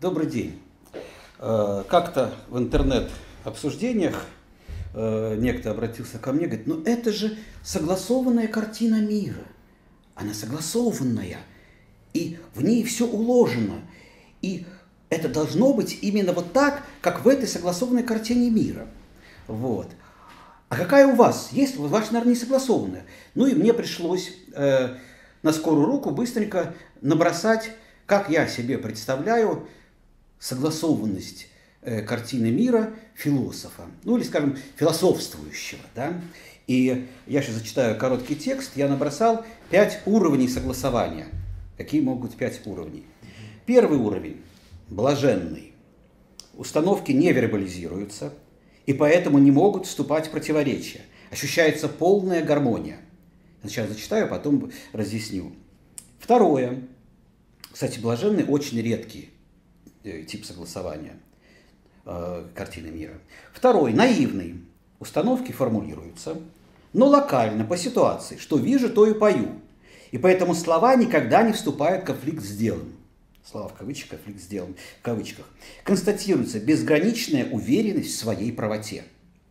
Добрый день. Как-то в интернет-обсуждениях некто обратился ко мне, говорит, ну это же согласованная картина мира. Она согласованная, и в ней все уложено. И это должно быть именно вот так, как в этой согласованной картине мира. Вот. А какая у вас? Есть? Ваша, наверное, не согласованная. Ну и мне пришлось на скорую руку быстренько набросать, как я себе представляю согласованность картины мира философа, ну или, скажем, философствующего. Да? И я сейчас зачитаю короткий текст. Я набросал 5 уровней согласования. Какие могут быть 5 уровней? Первый уровень – блаженный. Установки не вербализируются, и поэтому не могут вступать в противоречия. Ощущается полная гармония. Сейчас зачитаю, потом разъясню. Второе. Кстати, блаженный очень редкий тип согласования картины мира. Второй. Наивный. Установки формулируются, но локально, по ситуации. Что вижу, то и пою. И поэтому слова никогда не вступают в конфликт с делом. Слова в кавычках, конфликт с делом в кавычках. Констатируется безграничная уверенность в своей правоте.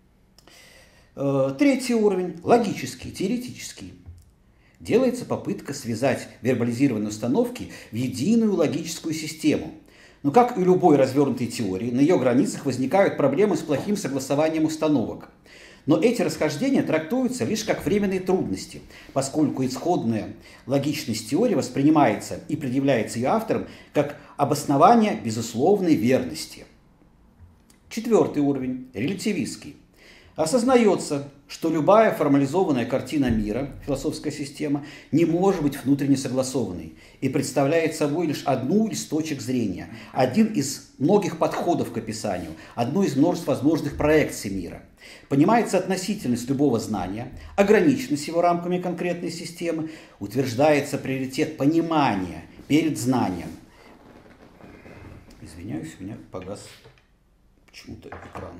Третий уровень. Логический, теоретический. Делается попытка связать вербализированные установки в единую логическую систему. Но как и у любой развернутой теории, на ее границах возникают проблемы с плохим согласованием установок. Но эти расхождения трактуются лишь как временные трудности, поскольку исходная логичность теории воспринимается и предъявляется ее автором как обоснование безусловной верности. Четвертый уровень, релятивистский. Осознается, что любая формализованная картина мира, философская система, не может быть внутренне согласованной и представляет собой лишь одну из точек зрения, один из многих подходов к описанию, одну из множеств возможных проекций мира. Понимается относительность любого знания, ограниченность его рамками конкретной системы, утверждается приоритет понимания перед знанием. Извиняюсь, у меня погас почему-то экран.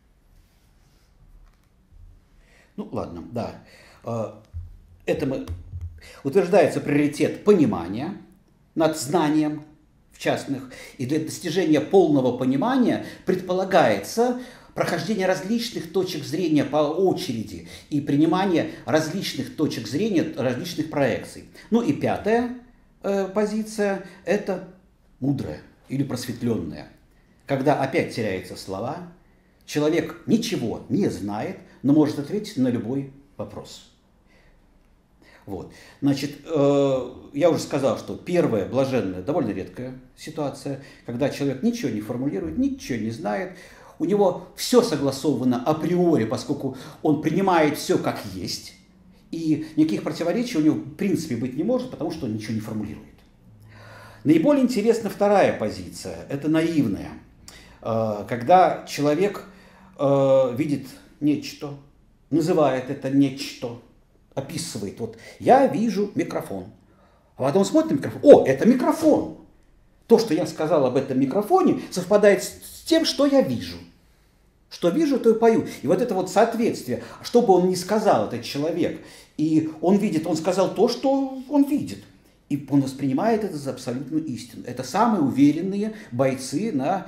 Ну ладно, да. Утверждается приоритет понимания над знанием в частных. И для достижения полного понимания предполагается прохождение различных точек зрения по очереди и принимание различных точек зрения, различных проекций. Ну и пятая позиция – это мудрая или просветленная. Когда опять теряются слова, человек ничего не знает, но может ответить на любой вопрос. Вот. Значит, я уже сказал, что первая, блаженная, довольно редкая ситуация, когда человек ничего не формулирует, ничего не знает, у него все согласовано априори, поскольку он принимает все как есть, и никаких противоречий у него в принципе быть не может, потому что он ничего не формулирует. Наиболее интересна вторая позиция, это наивная, когда человек видит нечто, называет это нечто, описывает. Вот я вижу микрофон. А потом смотрит на микрофон. О, это микрофон. То, что я сказал об этом микрофоне, совпадает с тем, что я вижу. Что вижу, то и пою. И вот это вот соответствие, что бы он ни сказал, этот человек, и он видит, он сказал то, что он видит. И он воспринимает это за абсолютную истину. Это самые уверенные бойцы на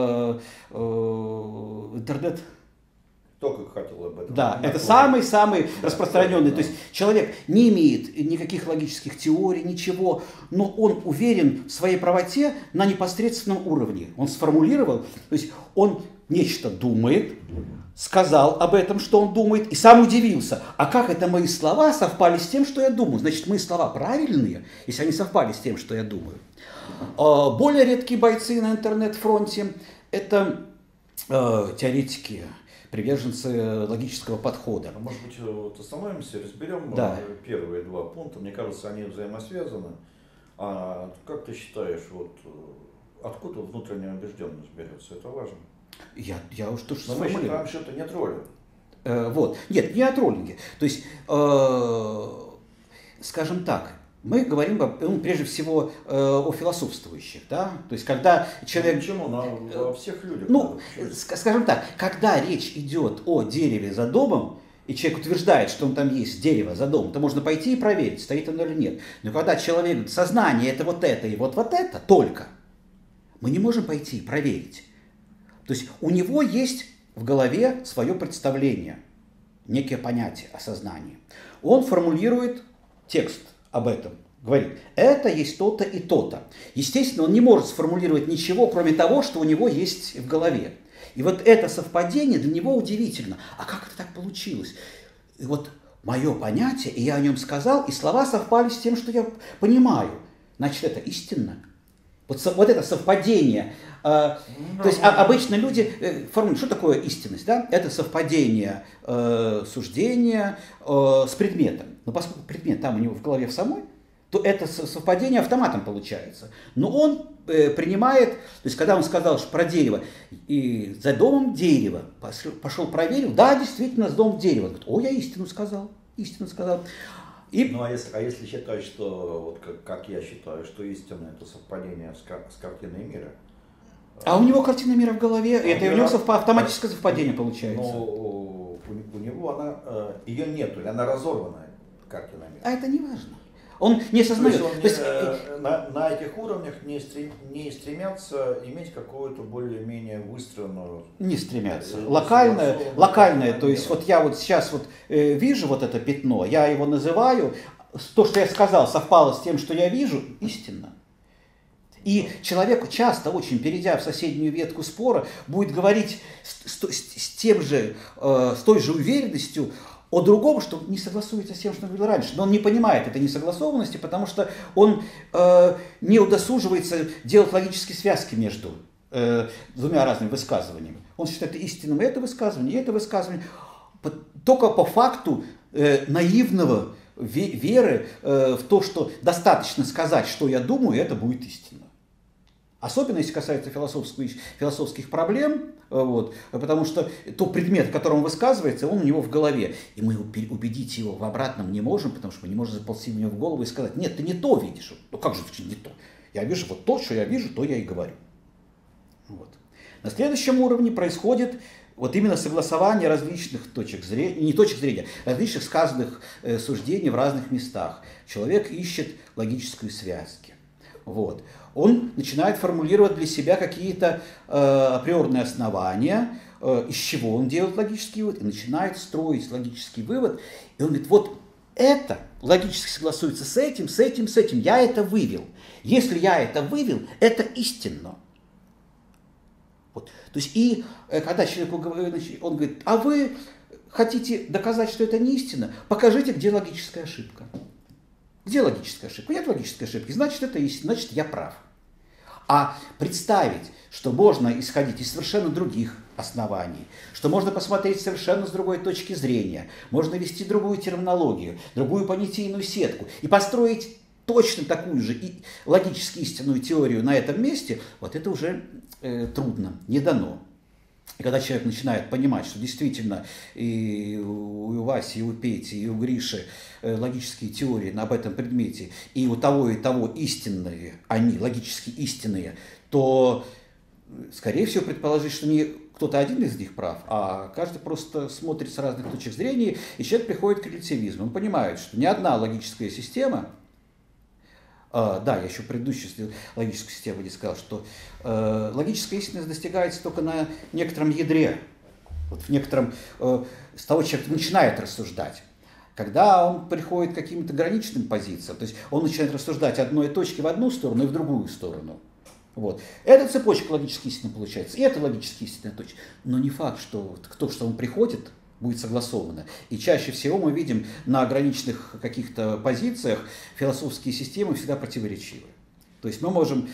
интернет. Кто как хотел об этом. Да, это самый-самый распространенный. То есть человек не имеет никаких логических теорий, ничего, но он уверен в своей правоте на непосредственном уровне. Он сформулировал, то есть он нечто думает, сказал об этом, что он думает, и сам удивился. А как это мои слова совпали с тем, что я думаю? Значит, мои слова правильные, если они совпали с тем, что я думаю. Более редкие бойцы на интернет-фронте – это теоретики, приверженцы логического подхода. Может быть, вот остановимся, разберем первые два пункта. Мне кажется, они взаимосвязаны. А как ты считаешь, вот откуда внутренняя убежденность берется? Это важно. Я уж то, что мы считаем, что это не троллинг. Вот. Нет, не о троллинге. То есть, скажем так, мы говорим прежде всего о философствующих, да? То есть, когда человек... Почему? Во всех людях. Ну, скажем так, когда речь идет о дереве за домом, и человек утверждает, что он там есть дерево за домом, то можно пойти и проверить, стоит оно или нет. Но когда человек говорит, сознание это вот это и вот это только, мы не можем пойти проверить. То есть у него есть в голове свое представление, некое понятие о сознании. Он формулирует текст об этом, говорит, это есть то-то и то-то. Естественно, он не может сформулировать ничего, кроме того, что у него есть в голове. И вот это совпадение для него удивительно. А как это так получилось? И вот мое понятие, и я о нем сказал, и слова совпали с тем, что я понимаю. Значит, это истинно. Вот это совпадение. То есть обычно люди формулируют, что такое истинность? Да? Это совпадение суждения с предметом. Но поскольку предмет там у него в голове в самой, то это совпадение автоматом получается. Но он принимает, то есть когда он сказал что про дерево, и за домом дерево, пошел проверил, да, действительно, с домом дерево. Говорит, о, я истину сказал, истину сказал. И... Ну, а если считать, что, вот как я считаю, что истина это совпадение с картиной мира. А у него картина мира в голове, это у него автоматическое совпадение получается. Но у него она, ее нету, она разорвана, картина мира. А это не важно. Он не осознает. То есть на этих уровнях не стремятся иметь какую-то более-менее выстроенную... Не стремятся. Локальное, то есть вот я вот сейчас вот вижу вот это пятно, я его называю, то, что я сказал, совпало с тем, что я вижу, истинно. И человек часто, очень перейдя в соседнюю ветку спора, будет говорить с той же уверенностью о другом, что не согласуется с тем, что он говорил раньше. Но он не понимает этой несогласованности, потому что он не удосуживается делать логические связки между двумя разными высказываниями. Он считает истинным и это высказывание, только по факту наивного веры в то, что достаточно сказать, что я думаю, и это будет истина. Особенно, если касается философских проблем, вот, потому что тот предмет, о котором он высказывается, он у него в голове. И мы убедить его в обратном не можем, потому что мы не можем заползти в него в голову и сказать, нет, ты не то видишь. Ну как же не то? Я вижу вот то, что я вижу, то я и говорю. Вот. На следующем уровне происходит вот именно согласование различных точек зрения, не точек зрения, различных сказанных суждений в разных местах. Человек ищет логические связки. Вот. Он начинает формулировать для себя какие-то априорные основания, из чего он делает логический вывод, и начинает строить логический вывод. И он говорит, вот это логически согласуется с этим, я это вывел. Если я это вывел, это истинно. Вот. То есть, и когда человеку говорит, он говорит, а вы хотите доказать, что это не истина, покажите, где логическая ошибка. Где логическая ошибка? Нет логической ошибки, значит, это истина, значит, я прав. А представить, что можно исходить из совершенно других оснований, что можно посмотреть совершенно с другой точки зрения, можно вести другую терминологию, другую понятийную сетку и построить точно такую же логически истинную теорию на этом месте, вот это уже трудно, не дано. И когда человек начинает понимать, что действительно и у Васи, и у Пети, и у Гриши логические теории об этом предмете, и у того истинные, они логически истинные, то, скорее всего, предположить, что не кто-то один из них прав, а каждый просто смотрит с разных точек зрения, и человек приходит к релятивизму. Он понимает, что ни одна логическая система, да, я еще предыдущую логическую систему не сказал, что логическая истинность достигается только на некотором ядре, вот в некотором, с того человек начинает рассуждать. Когда он приходит к каким-то граничным позициям, то есть он начинает рассуждать одной точки в одну сторону и в другую сторону. Вот. Эта цепочка логически истинная получается, и это логически истинная точка. Но не факт, что то, что он приходит, будет согласовано. И чаще всего мы видим на ограниченных каких-то позициях философские системы всегда противоречивы. То есть мы можем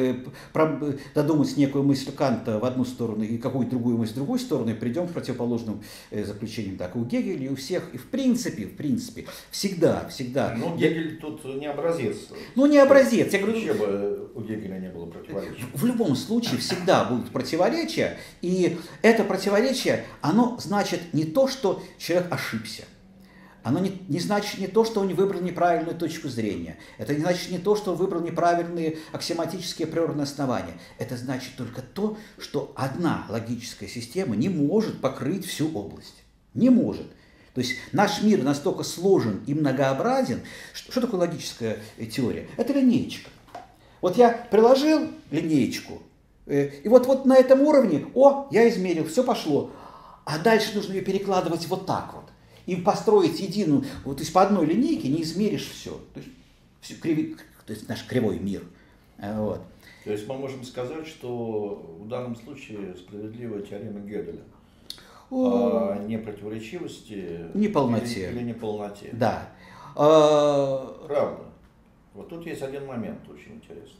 додумать некую мысль Канта в одну сторону и какую-то другую мысль в другую сторону, и придем к противоположным заключениям. Так и у Гегеля, и у всех, и в принципе, всегда. Ну, Гегель тут не образец. Ну, не образец. Я говорю, вообще бы у Гегеля не было противоречия. В любом случае всегда будут противоречия, и это противоречие, оно значит не то, что человек ошибся. Оно не значит не то, что он выбрал неправильную точку зрения. Это не значит не то, что он выбрал неправильные аксиоматические априорные основания. Это значит только то, что одна логическая система не может покрыть всю область. Не может. То есть наш мир настолько сложен и многообразен. Что такое логическая теория? Это линеечка. Вот я приложил линеечку И вот на этом уровне, я измерил, все пошло. А дальше нужно ее перекладывать вот так вот. И построить единую, то есть по одной линейке не измеришь все. То есть наш кривой мир. Вот. То есть мы можем сказать, что в данном случае справедливая теорема Гёделя о непротиворечивости неполноте. Или неполноте. Да. Правда. Вот тут есть один момент очень интересный.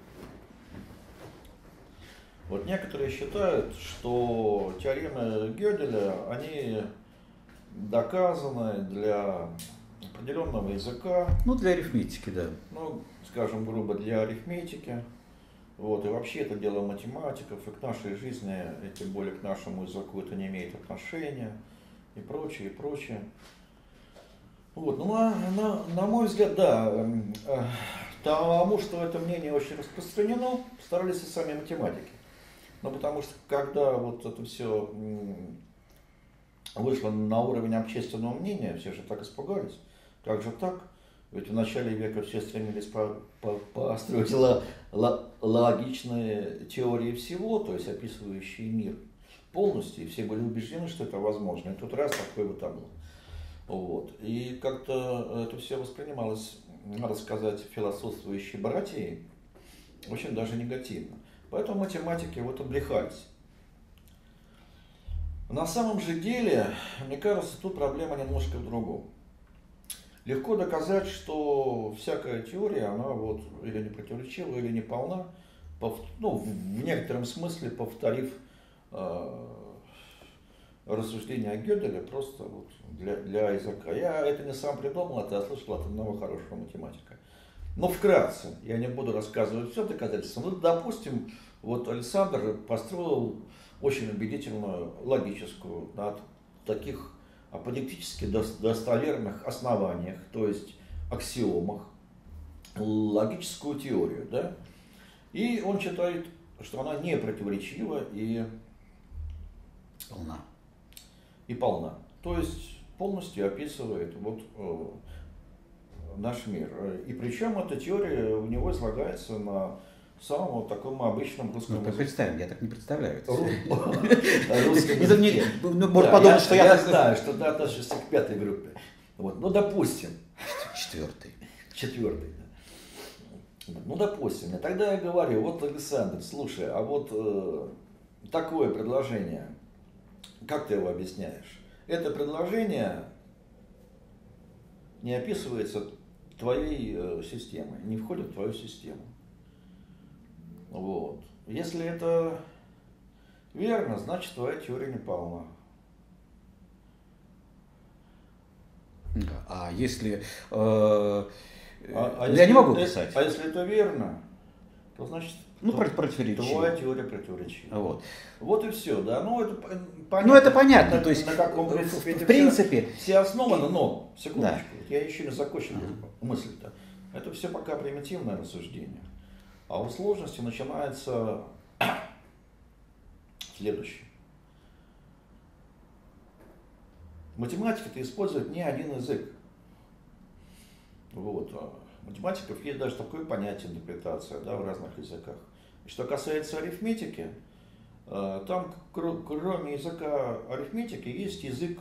Вот некоторые считают, что теоремы Гёделя, они доказаны для определенного языка. Для арифметики, да. Скажем грубо, для арифметики. Вот, и вообще это дело математиков, и к нашей жизни, и тем более к нашему языку это не имеет отношения, и прочее, и прочее. Вот, на мой взгляд, да, тому, что это мнение очень распространено, старались и сами математики. Потому что когда вот это все вышло на уровень общественного мнения, все же так испугались. Как же так? Ведь в начале века все стремились построить логичные теории всего, то есть описывающие мир полностью, и все были убеждены, что это возможно. И тут раз такое вот там было. Вот. И как-то это все воспринималось, надо сказать, философствующей братьей очень даже негативно. Поэтому математики вот обрехались. На самом же деле, мне кажется, тут проблема немножко в другом. Легко доказать, что всякая теория, она вот или не противоречива, или не полна, в некотором смысле повторив рассуждения о Гёделе просто вот для языка. Я это не сам придумал, это я слышал от одного хорошего математика. Но вкратце, я не буду рассказывать все доказательства, допустим, вот Александр построил очень убедительную логическую, на таких аподектически достоверных основаниях, то есть аксиомах, логическую теорию, да? И он считает, что она не противоречива и полна. То есть полностью описывает вот наш мир. И причем эта теория у него излагается на самом вот таком обычном русском языке. Представим, я так не представляю. Может подумать, что я знаю, что ты относишься к пятой группе. Вот, допустим. Четвертой. Допустим. И тогда я говорю, вот, Александр, слушай, а вот такое предложение, как ты его объясняешь? Это предложение не описывается твоей системой, не входит в твою систему. Вот. Если это верно, значит твоя теория не полна. А если... я не могу писать. А если это верно, то значит твоя теория противоречива. Вот и все. Да? Это понятно. Это понятно. То есть, на каком в принципе... Все основано, но, секундочку, я еще не закончил мысль-то. Это все пока примитивное рассуждение. А у сложности начинается следующее. Математика-то использует не один язык. Вот. У математиков есть даже такое понятие интерпретация, да, в разных языках. Что касается арифметики, там кроме языка арифметики есть язык,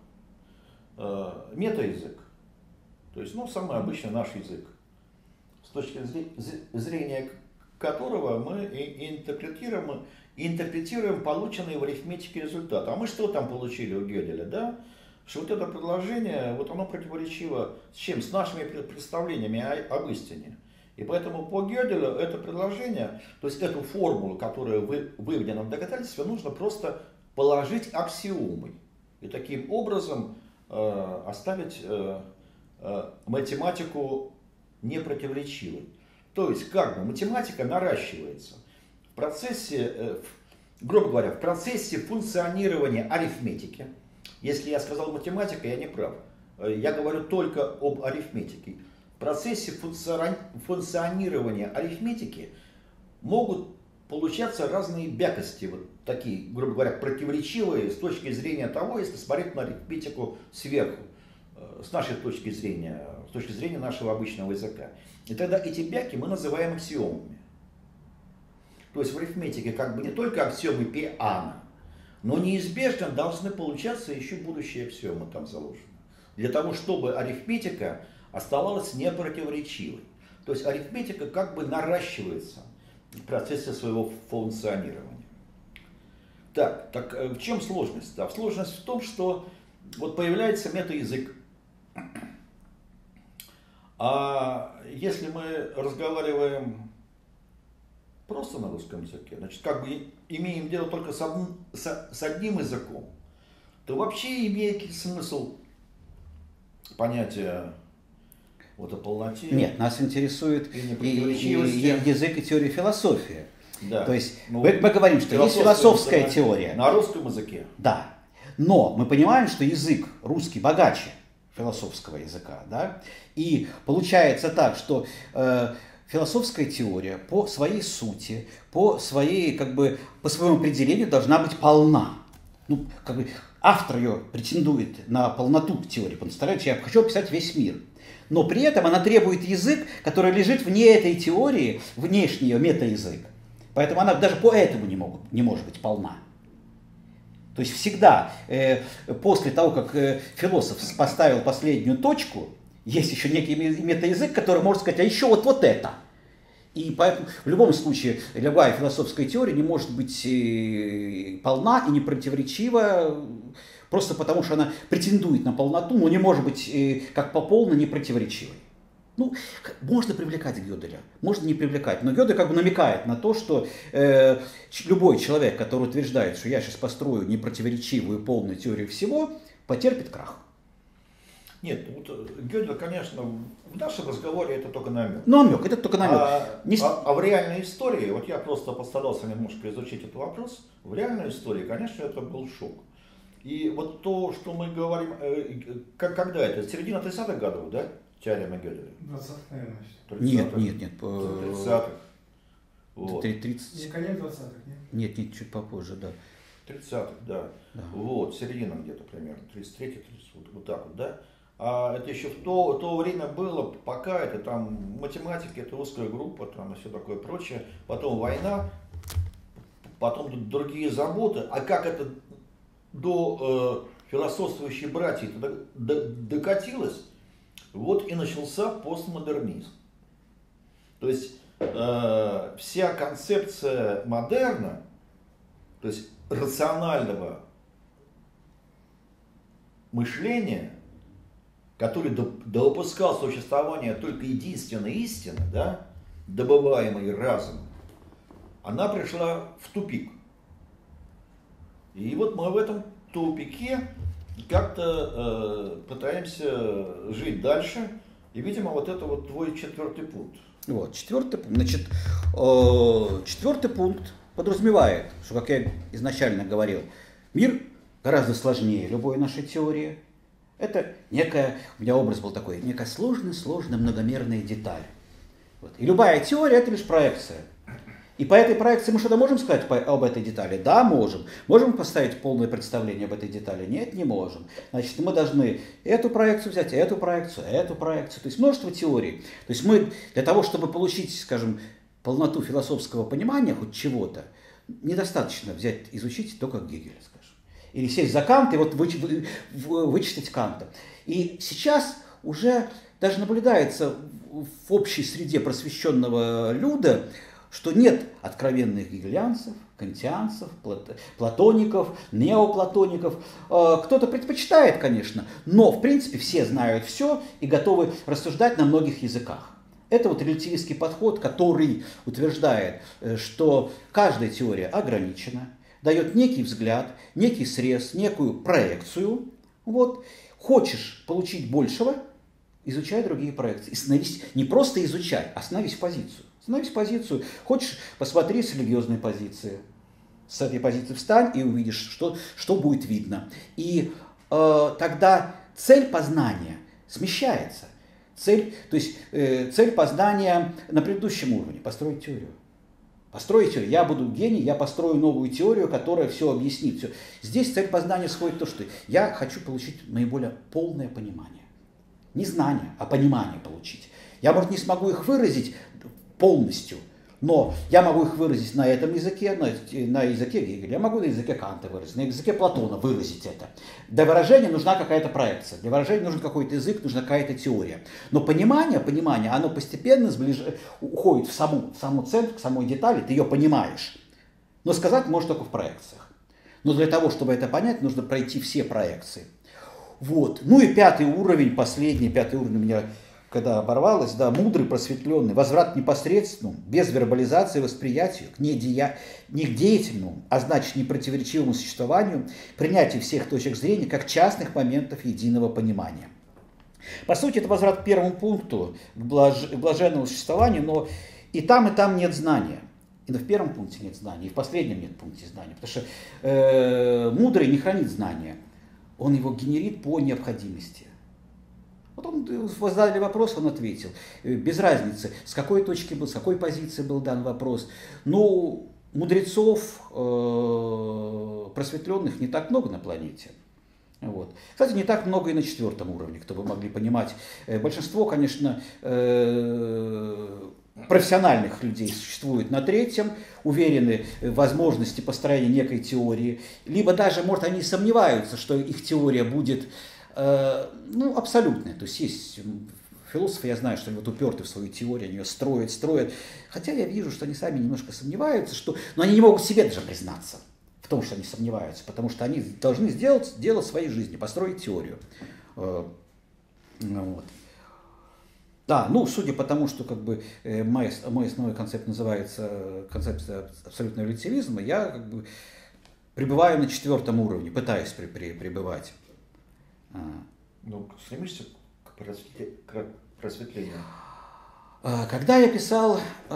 метаязык. То есть, самый обычный наш язык, с точки зрения которого мы интерпретируем полученный в арифметике результат. А мы что там получили у Гёделя, да? Что вот это предложение, вот оно противоречиво с чем? С нашими представлениями об истине. И поэтому по Гёделю это предложение, то есть эту формулу, которая выведена в доказательстве, нужно просто положить аксиомой. И таким образом оставить математику непротиворечивой. То есть математика наращивается в процессе, грубо говоря, в процессе функционирования арифметики. Если я сказал математика, я не прав. Я говорю только об арифметике. В процессе функционирования арифметики могут получаться разные бякости, вот такие, грубо говоря, противоречивые с точки зрения того, если смотреть на арифметику сверху, с нашей точки зрения, с точки зрения нашего обычного языка. И тогда эти бяки мы называем аксиомами. То есть в арифметике как бы не только аксиомы Пиана, но неизбежно должны получаться еще будущие аксиомы там заложены. Для того, чтобы арифметика оставалась непротиворечивой. То есть арифметика как бы наращивается в процессе своего функционирования. Так в чем сложность? А сложность в том, что вот появляется метаязык. А если мы разговариваем просто на русском языке, значит, как бы имеем дело только с одним языком, то вообще имеет смысл понятие вот о полноте? Нет, нас интересует и язык, и теория философии. Да. То есть мы говорим, что есть философская теория. На русском языке. Да. Но мы понимаем, что язык русский богаче философского языка. Да? И получается так, что философская теория по своей сути, по своему определению должна быть полна. Ну, как бы автор ее претендует на полноту теории. Представляете, я хочу описать весь мир. Но при этом она требует язык, который лежит вне этой теории, внешний ее метаязык. Поэтому она даже поэтому не может быть полна. То есть всегда после того, как философ поставил последнюю точку, есть еще некий метаязык, который может сказать, а еще вот это. И поэтому в любом случае любая философская теория не может быть полна и не противоречива, просто потому что она претендует на полноту, но не может быть как по полной не противоречивой. Ну, можно привлекать Гёделя, можно не привлекать, но Гёдель как бы намекает на то, что любой человек, который утверждает, что я сейчас построю непротиворечивую полную теорию всего, потерпит крах. Нет, вот Гёдель, конечно, в нашем разговоре это только намек. Намек, это только намек. А в реальной истории, вот я просто постарался немножко изучить этот вопрос, в реальной истории, конечно, это был шок. И вот то, что мы говорим, когда это, середина 30-х годов, да? Теорема Гёделя. 20-х, наверное. Нет. 30-х. Вот. 30... Не конец 20-х, нет? Нет, чуть попозже, да. 30-х, да. Вот, середина где-то примерно, 33-й, 30, вот так вот, да. А это еще в то время было, пока это там математики, это узкая группа, там и все такое прочее. Потом война, потом другие заботы. А как это до философствующей братьи докатилось, вот и начался постмодернизм. То есть вся концепция модерна, то есть рационального мышления, который допускал существование только единственной истины, да, добываемой разумом, она пришла в тупик. И вот мы в этом тупике как-то пытаемся жить дальше. И, видимо, вот это вот твой четвертый пункт. Вот, четвертый пункт. Значит, четвертый пункт подразумевает, что, как я изначально говорил, мир гораздо сложнее любой нашей теории. Это некая, у меня образ был такой, некая сложная многомерная деталь. Вот. И любая теория это лишь проекция. И по этой проекции мы что-то можем сказать об этой детали? Да, можем. Можем поставить полное представление об этой детали? Нет, не можем. Значит, мы должны эту проекцию взять, эту проекцию. То есть множество теорий. То есть мы для того, чтобы получить, скажем, полноту философского понимания хоть чего-то, недостаточно взять, изучить только Гегеля, скажем. Или сесть за Канта и вот вычитать Канта. И сейчас уже даже наблюдается в общей среде просвещенного люда, что нет откровенных гегелианцев, кантианцев, платоников, неоплатоников. Кто-то предпочитает, конечно, но в принципе все знают все и готовы рассуждать на многих языках. Это вот релятивистский подход, который утверждает, что каждая теория ограничена, дает некий взгляд, некий срез, некую проекцию. Вот. Хочешь получить большего, изучай другие проекции. И становись, не просто изучай, а становись в позицию. Становись в позицию. Хочешь, посмотри с религиозной позиции. С этой позиции встань и увидишь, что будет видно. И тогда цель познания смещается. Цель познания на предыдущем уровне – построить теорию. Построить теорию. Я буду гений, я построю новую теорию, которая все объяснит. Все. Здесь цель познания сходит в то, что я хочу получить наиболее полное понимание. Не знание, а понимание получить. Я, может, не смогу их выразить полностью, Но я могу их выразить на этом языке, на языке Гегеля, я могу на языке Канта выразить, на языке Платона выразить это. Для выражения нужна какая-то проекция, для выражения нужен какой-то язык, нужна какая-то теория. Но понимание, оно постепенно уходит в саму центр, к самой детали, ты ее понимаешь. Но сказать можешь только в проекциях. Но для того, чтобы это понять, нужно пройти все проекции. Вот. Ну и пятый уровень у меня, когда оборвалось, да, мудрый, просветленный, возврат к непосредственному, без вербализации восприятию, не к деятельному, а значит непротиворечивому существованию, принятие всех точек зрения как частных моментов единого понимания. По сути, это возврат к первому пункту, к блаженному существованию, но и там нет знания. И в первом пункте нет знания, и в последнем нет пункте знания, потому что мудрый не хранит знания, он его генерит по необходимости. Вот он задали вопрос, он ответил. Без разницы, с какой точки был, с какой позиции был дан вопрос. Ну, мудрецов просветленных не так много на планете. Вот. Кстати, не так много и на 4 уровне, кто бы могли понимать. Большинство, конечно, профессиональных людей существует на 3, уверены в возможности построения некой теории. Либо даже, может, они сомневаются, что их теория будет абсолютная. То есть философы, я знаю, что они вот уперты в свою теорию, они ее строят. Хотя я вижу, что они сами немножко сомневаются, но они не могут себе даже признаться в том, что они сомневаются, потому что они должны сделать дело своей жизни, построить теорию. Вот. Да, судя по тому, что мой основной концепт называется концепция абсолютного релятивизма, я пребываю на 4 уровне, пытаюсь пребывать. Стремишься к просветлению? Когда я писал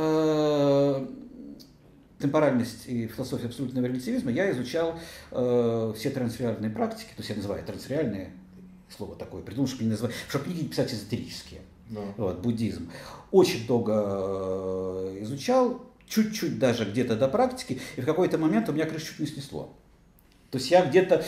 темпоральность и философию абсолютного релятивизма, я изучал все трансреальные практики, то есть я называю трансреальные, слово такое, придумал, что не называю, чтобы книги писать эзотерические, вот, буддизм. Очень долго изучал, чуть-чуть даже где-то до практики, и в какой-то момент у меня крышу чуть не снесло. То есть я где-то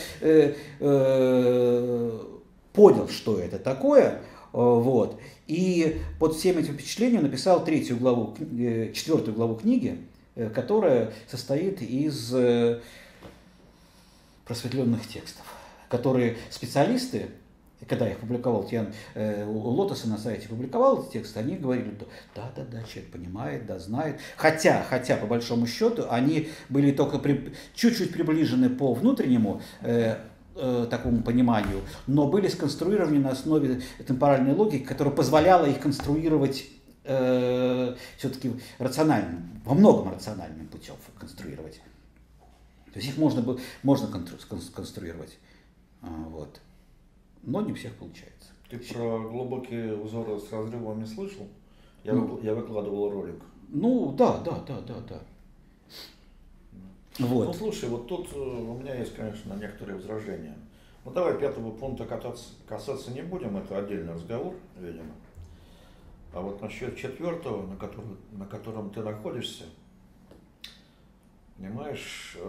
понял, что это такое, вот, и под всем этим впечатлением написал 4 главу книги, которая состоит из просветленных текстов, которые специалисты, когда я их публиковал, я у Лотоса на сайте публиковал эти тексты, они говорили, да, человек понимает, да, знает. Хотя, по большому счету, они были только чуть-чуть приближены по внутреннему такому пониманию, но были сконструированы на основе темпоральной логики, которая позволяла их конструировать все-таки рациональным, во многом рациональным путем конструировать. То есть их можно конструировать. Вот. Но не у всех получается. Ты про глубокие узоры с разрывами слышал? Я выкладывал ролик. Да. Вот. Слушай, вот тут у меня есть, конечно, некоторые возражения. Давай 5-го пункта касаться не будем, это отдельный разговор, видимо. А вот насчет 4-го, на котором ты находишься, понимаешь,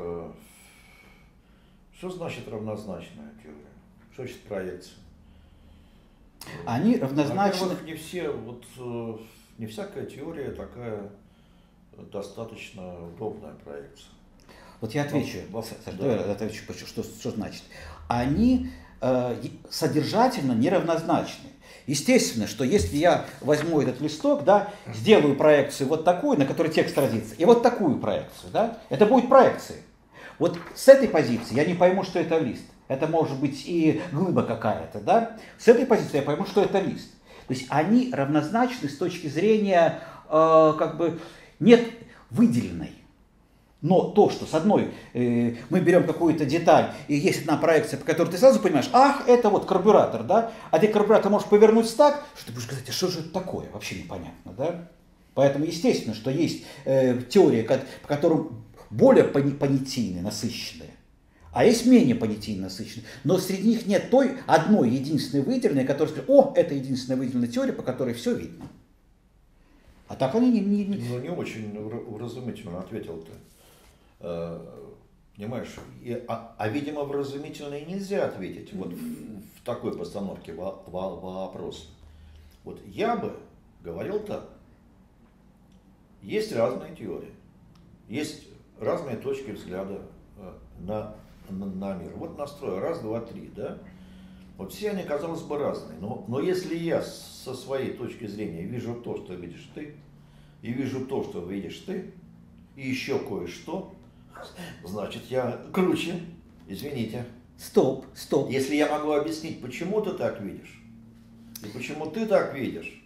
что значит равнозначная теория? Что значит проекция? Они равнозначны. Во-первых, не всякая теория такая достаточно удобная проекция. Вот я отвечу, что значит. Они содержательно неравнозначны. Естественно, что если я возьму этот листок, да, сделаю проекцию вот такую, на которой текст родится, и вот такую проекцию, да, это будет проекция. Вот с этой позиции я не пойму, что это лист. Это может быть и глыба какая-то, да. С этой позиции я пойму, что это лист. То есть они равнозначны с точки зрения, нет выделенной. Но то, что с одной мы берем какую-то деталь, и есть одна проекция, по которой ты сразу понимаешь, это вот карбюратор, да, а ты карбюратор можешь повернуть так, что ты будешь говорить, что же это такое, вообще непонятно, да. Поэтому естественно, что есть теории, по которым более понятийные, насыщенные, а есть менее понятийно насыщенные. Но среди них нет той одной единственной выделенной, которая скажет, это единственная выделенная теория, по которой все видно. А так они не очень вразумительно ответил ты. Понимаешь, видимо, вразумительно и нельзя ответить вот в такой постановке вопроса. Вот я бы говорил так. есть разные теории, есть разные точки взгляда на мир. Вот настрой, раз, два, три, да? Вот все они, казалось бы, разные. Но если я со своей точки зрения вижу то, что видишь ты, и вижу то, что видишь ты, и еще кое-что, значит, я круче. Извините. Стоп. Если я могу объяснить, почему ты так видишь, и почему ты так видишь.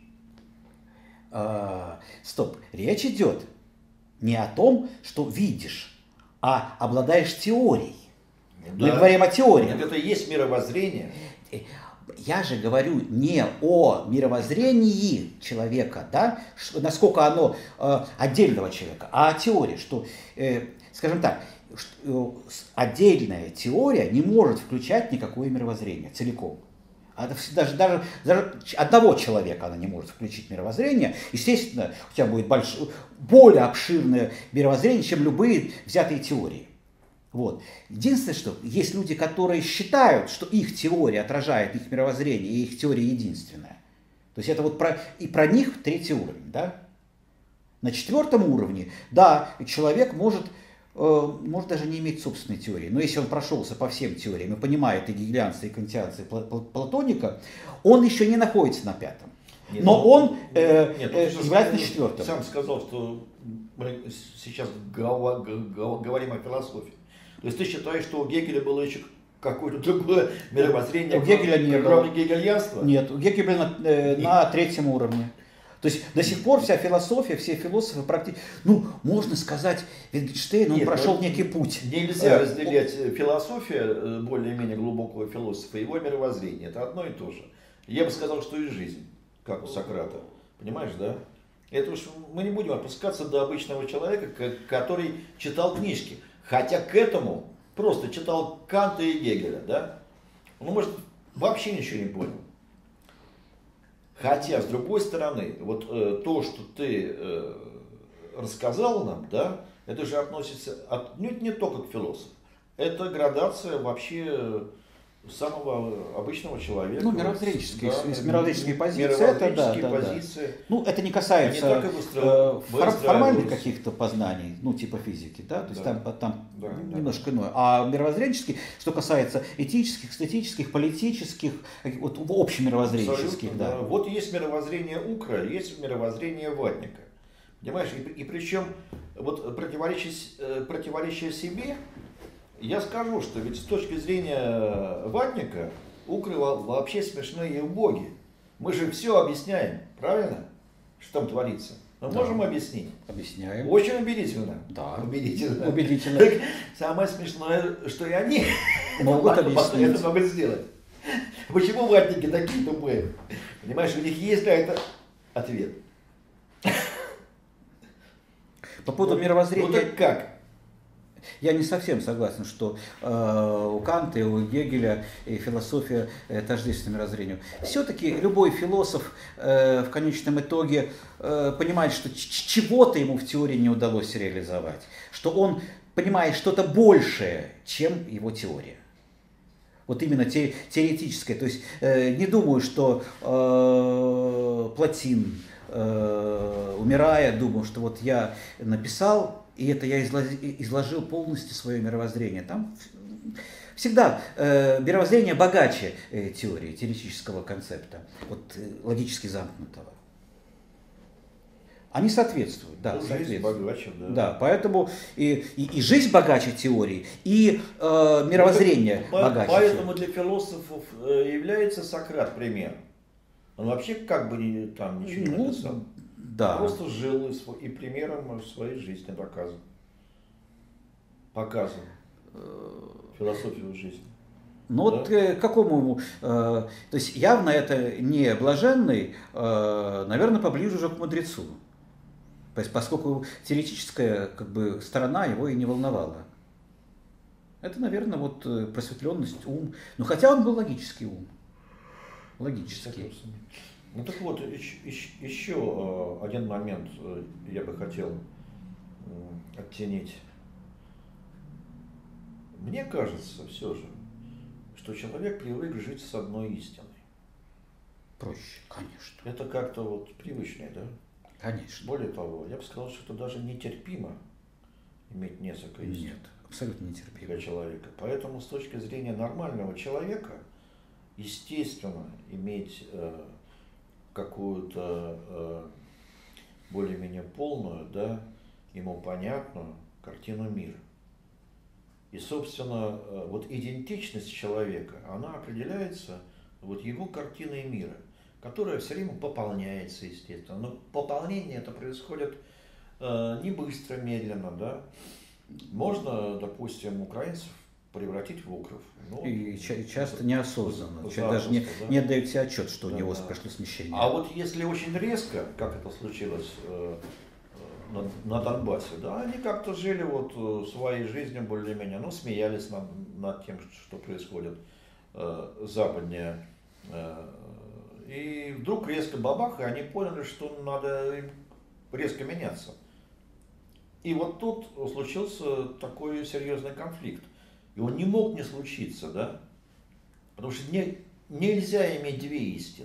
Стоп. Речь идет не о том, что видишь, а обладаешь теорией. Да. Мы говорим о теории. Так это и есть мировоззрение. Я же говорю не о мировоззрении человека, да, насколько оно отдельного человека, а о теории, что, скажем так, отдельная теория не может включать никакое мировоззрение целиком. Даже одного человека она не может включить мировоззрение. Естественно, у тебя будет более обширное мировоззрение, чем любые взятые теории. Вот. Единственное, что есть люди, которые считают, что их теория отражает их мировоззрение, и их теория единственная. То есть это вот про них третий уровень. Да? На четвертом уровне, да, человек может даже не иметь собственной теории, но если он прошелся по всем теориям и понимает и гегелианца, и кантианца, и платоника, он еще не находится на пятом. Но он является на четвертом. Сам сказал, что мы сейчас говорим о философии. То есть ты считаешь, что у Гегеля было еще какое-то другое мировоззрение, у Гегеля не было. Кроме гегельянства? Нет, у Гегеля на третьем уровне. То есть до сих пор вся философия, все философы практически, можно сказать, Wittgenstein, он прошел некий путь. Нельзя разделять философию более-менее глубокого философа и его мировоззрение. Это одно и то же. Я бы сказал, что и жизнь, как у Сократа. Понимаешь, да? Это уж мы не будем опускаться до обычного человека, который читал книжки. Хотя к этому просто читал Канта и Гегеля, да? Он, может, вообще ничего не понял. Хотя, с другой стороны, вот то, что ты рассказал нам, да, это же относится отнюдь не только к философу. Это градация вообще самого обычного человека. Мировоззренческие, да, мировоззренческие позиции. Это, позиции. Это не касается формальных каких-то познаний, типа физики, да, то есть там немножко иное. А мировоззренческие, что касается этических, эстетических, политических, вот общемировоззренческих, да. Вот есть мировоззрение Укра, есть мировоззрение Ватника. Понимаешь, и причем вот противоречие себе. Я скажу, что ведь с точки зрения Ватника, Укры вообще смешные и убогие. Мы же все объясняем, правильно? Что там творится? Мы можем объяснить? Объясняем. Очень убедительно. Да. Убедительно. Так, самое смешное, что и они могут объяснить. Это могут сделать. Почему ватники такие тупые? Понимаешь, у них есть на это ответ. По поводу мировоззрения. Так как? Я не совсем согласен, что у Канта и у Гегеля и философия тождественна мировоззрению. Все-таки любой философ в конечном итоге понимает, что чего-то ему в теории не удалось реализовать, что он понимает что-то большее, чем его теория. Вот именно теоретическое. То есть не думаю, что Платин, умирая, думал, что вот я написал, и это я изложил полностью свое мировоззрение. Там всегда мировоззрение богаче теории, теоретического концепта, логически замкнутого. Они соответствуют, да, жизнь богаче, да. Да, поэтому и жизнь богаче теории, и мировоззрение богаче. Поэтому для философов является Сократ пример. Он вообще как бы там ничего не написал. Да. Просто жил и примером своей жизни показывал философию жизни. Какому, то есть явно это не блаженный, наверное, поближе уже к мудрецу. То есть, поскольку теоретическая сторона его и не волновала. Это, наверное, просветленность, ум. Хотя он был логический ум. Логический. Так вот, еще один момент я бы хотел оттенить. Мне кажется все же, что человек привык жить с одной истиной. Проще, конечно. Это как-то привычнее, да? Конечно. Более того, я бы сказал, что это даже нетерпимо иметь несколько истин. Нет, абсолютно нетерпимо. Для человека. Поэтому с точки зрения нормального человека, естественно, иметь какую-то более-менее полную, да, ему понятную картину мира. И, собственно, вот идентичность человека, она определяется вот его картиной мира, которая все время пополняется, естественно. Но пополнение это происходит не быстро, медленно, да. Можно, допустим, украинцев превратить в укров. Ну, и часто неосознанно. Человек даже не отдает себе отчет, что у него прошло смещение. А вот если очень резко, как это случилось на Донбассе, да, они как-то жили вот своей жизнью более-менее, ну, смеялись над тем, что происходит западнее. И вдруг резко бабах, и они поняли, что надо им резко меняться. И вот тут случился такой серьезный конфликт. И он не мог не случиться, да? Потому что нельзя иметь две истины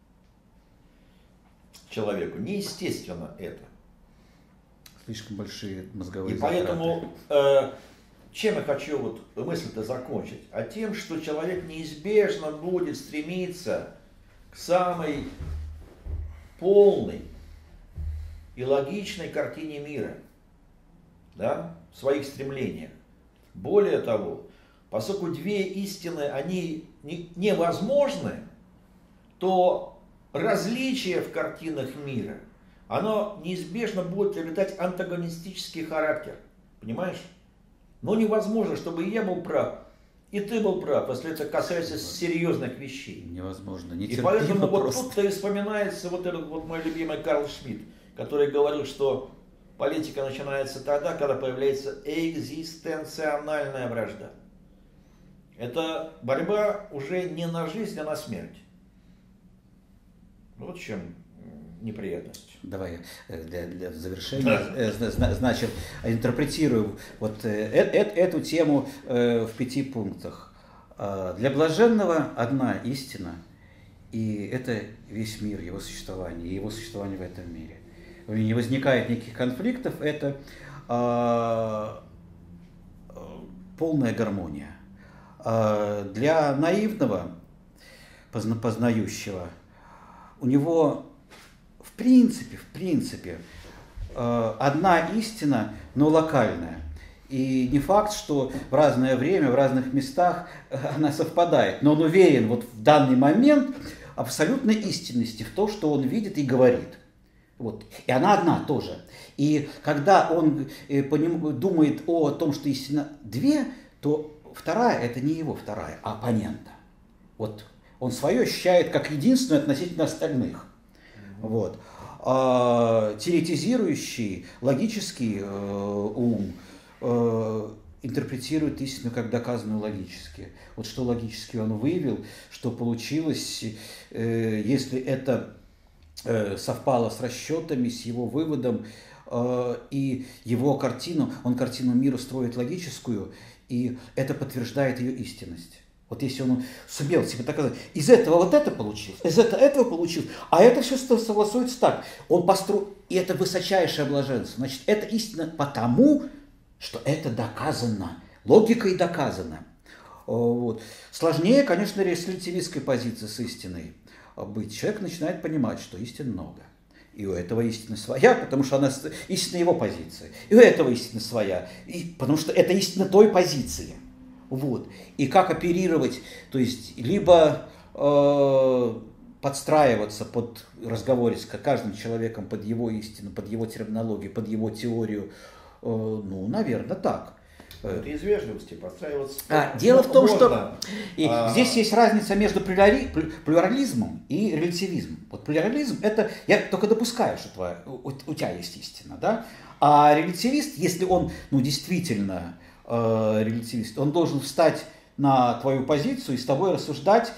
человеку. Неестественно это. Слишком большие мозговые затраты. И поэтому, чем я хочу вот мысль-то закончить? А тем, что человек неизбежно будет стремиться к самой полной и логичной картине мира, да, в своих стремлениях. Более того, поскольку две истины, они невозможны, то различие в картинах мира, оно неизбежно будет приобретать антагонистический характер. Понимаешь? Но невозможно, чтобы и я был прав, и ты был прав, если это касается серьезных вещей. Невозможно. И поэтому вот тут-то и вспоминается вот этот вот мой любимый Карл Шмидт, который говорил, что политика начинается тогда, когда появляется экзистенциональная вражда. Это борьба уже не на жизнь, а на смерть. Вот в чем неприятность. Давай для завершения, значит, интерпретирую вот эту тему в 5 пунктах. Для блаженного одна истина, и это весь мир, его существование, и его существование в этом мире. Не возникает никаких конфликтов, это полная гармония. Для наивного, познающего, у него в принципе, одна истина, но локальная. И не факт, что в разное время, в разных местах она совпадает, но он уверен вот в данный момент абсолютной истинности в том, что он видит и говорит. Вот. И она одна тоже. И когда он думает о том, что истина две, то вторая – это не его вторая, а оппонента. Вот. Он свое ощущает как единственное относительно остальных. Вот. Теоретизирующий, логический ум интерпретирует истину как доказанную логически. Вот что логически он выявил, что получилось, если это совпало с расчетами, с его выводом, и его картину, он картину мира строит логическую, и это подтверждает ее истинность. Вот если он сумел себе доказать, из этого вот это получилось, из этого получилось, а это все согласуется так. Он построил, и это высочайшее блаженство. Значит, это истина потому, что это доказано, логикой доказано. Вот. Сложнее, конечно, с релятивистской позиции с истиной быть. Человек начинает понимать, что истин много. И у этого истина своя, потому что она истина его позиции. И у этого истина своя, потому что это истина той позиции. Вот. И как оперировать, то есть либо подстраиваться под разговоре с каждым человеком под его истину, под его терминологию, под его теорию, ну, наверное, так. Это из вежливости подстраиваться. Дело в том, что здесь есть разница между плюрализмом и релятивизмом. Вот плюрализм – это, я только допускаю, что у тебя есть истина, да? А релятивист, если он, ну, действительно релятивист, он должен встать на твою позицию и с тобой рассуждать.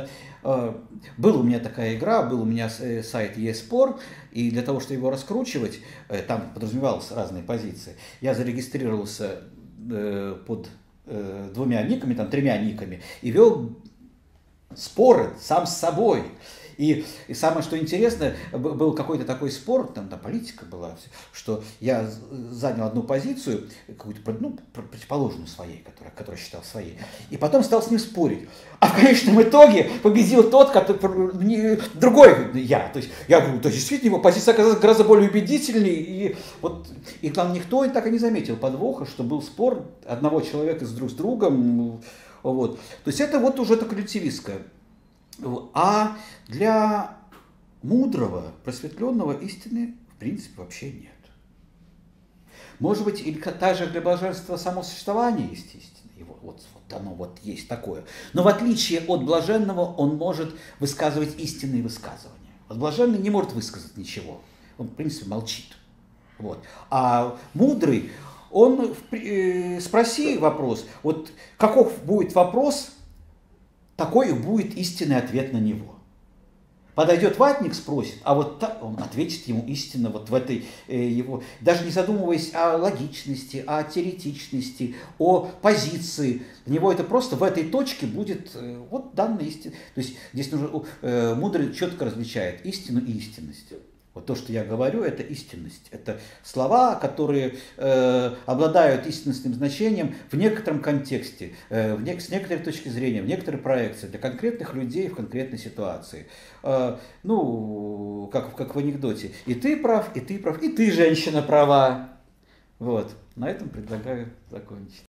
Была у меня такая игра, был у меня сайт eSpor, и для того, чтобы его раскручивать, там подразумевалось разные позиции, я зарегистрировался под 2 никами, там 3 никами, и вел споры сам с собой. И самое, что интересно, был какой-то такой спор, там политика была, что я занял одну позицию, какую-то, противоположную своей, которую считал своей, и потом стал с ним спорить. А в конечном итоге победил тот, который другой я. То есть я говорю, то есть действительно его позиция оказалась гораздо более убедительной. И главное, никто так и не заметил подвоха, что был спор одного человека с другом. Вот. То есть это вот уже так релятивистское. А для мудрого, просветленного истины, в принципе, вообще нет. Может быть, или также для блаженства само существование есть истина. И вот оно вот есть такое. Но в отличие от блаженного, он может высказывать истинные высказывания. Вот блаженный не может высказать ничего. Он, в принципе, молчит. Вот. А мудрый, он спроси вопрос. Вот каков будет вопрос, такой и будет истинный ответ на него. Подойдет ватник, спросит, а вот так он ответит ему истинно вот в этой его, даже не задумываясь о логичности, о теоретичности, о позиции. Для него это просто в этой точке будет вот данная истина. То есть здесь нужно, мудрый четко различает истину и истинность. Вот то, что я говорю, это истинность. Это слова, которые обладают истинностным значением в некотором контексте, с некоторой точки зрения, в некоторой проекции, для конкретных людей в конкретной ситуации. Ну, как в анекдоте. И ты прав, и ты прав, и ты, женщина, права. Вот. На этом предлагаю закончить.